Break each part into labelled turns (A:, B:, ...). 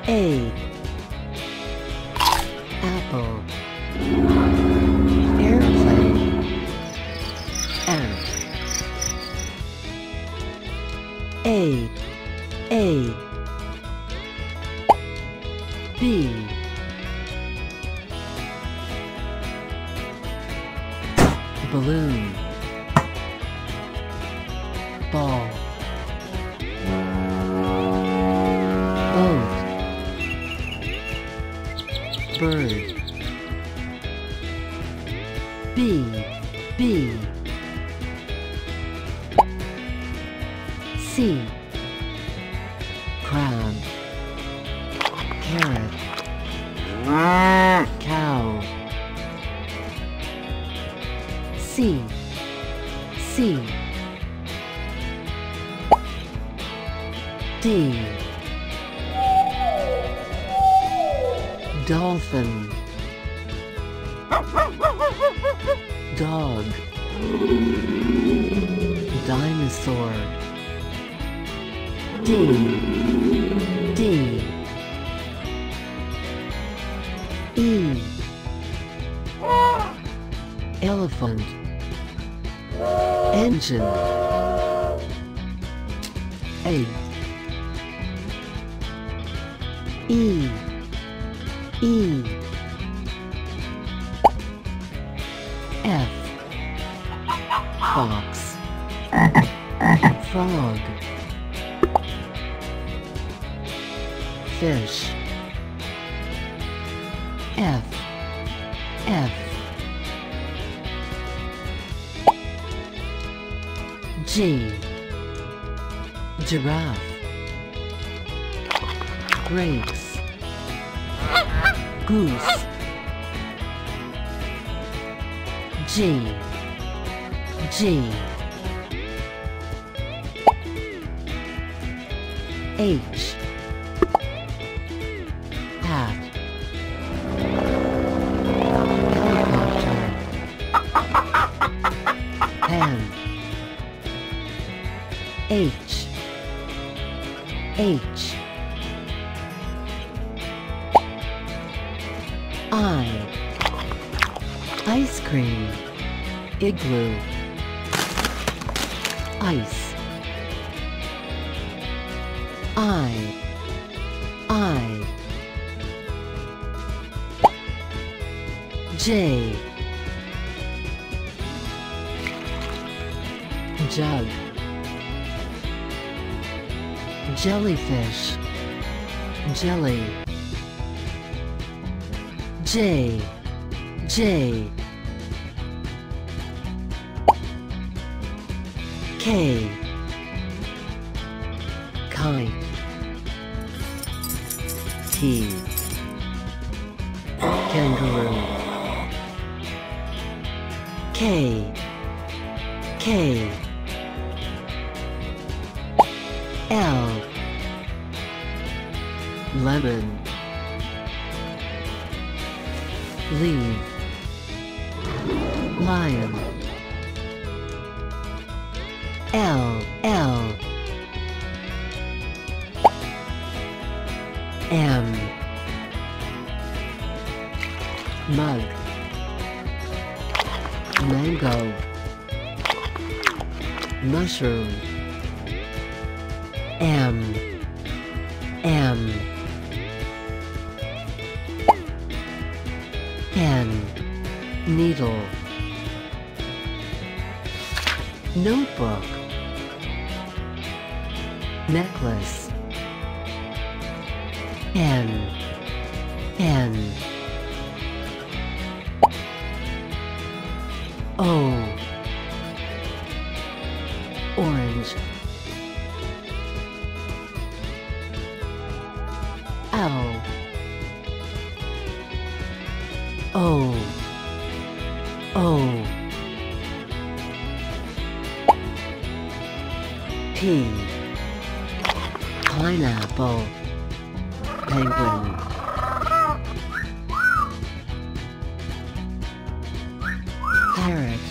A: A. Apple. Airplane. Ant. A. B. Balloon. Ball. Boat. Bird. B. C. Crab. Carrot. Cow. C. D. Dolphin. Dog. Dinosaur. D. E. Elephant. Engine. A. E. F. Fox. Frog. Fish. F. G. Giraffe. Grapes. Goose. G. H. Hat. Helicopter. Pen. H. I. Ice cream. Igloo. Ice. I. J. Jug. Jellyfish. Jelly. J. K. Kite. T. Kangaroo. K. L. Lemon. Leave. Lion. L. M. Mug. Mango. Mushroom. M. N. Needle. Notebook. Necklace. N. O. Orange. L. O. P. Pineapple. Penguin. Parrot.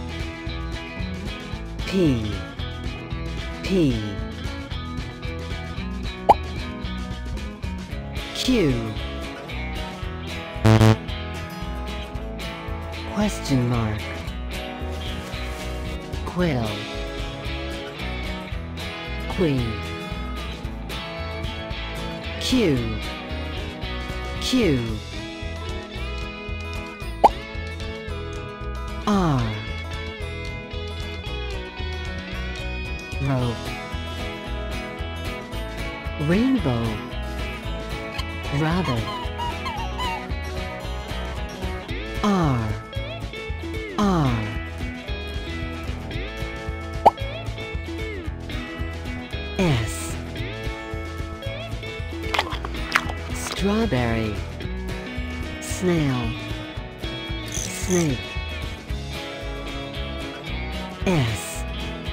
A: P. Q. Question mark. Quill. Queen. Q. Q. R. Rope. Rainbow. Rabbit. R. R. S. Strawberry. Snail. Snake. S.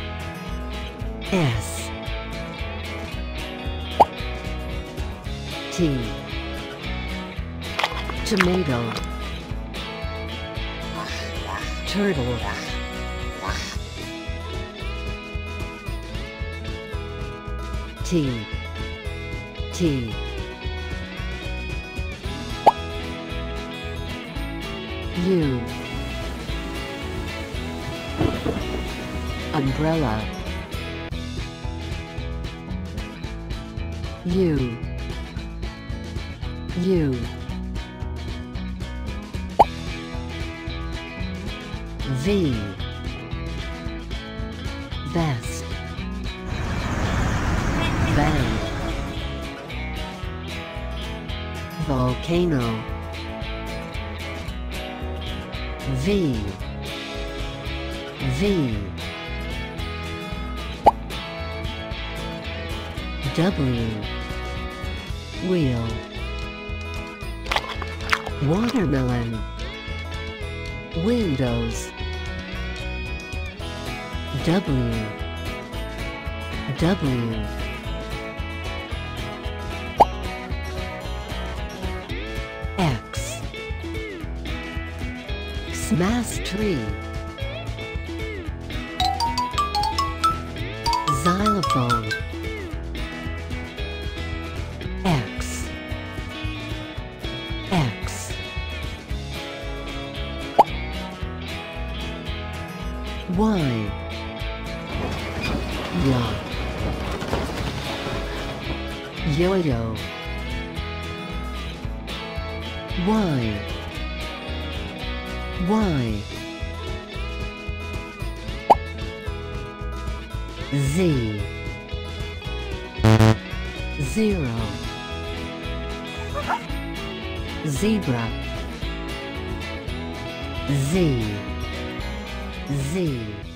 A: S. T. Tomato. Turtle. T. T. U. Umbrella. U. U. V. Vest. Van. Volcano. V. V. W. Wheel. Watermelon. Windows. W. W. X. Xmas tree. Xylophone. X. X. Y. Yacht. Yo-yo. Y. Y. Z. Zero. Zebra. Z. Z.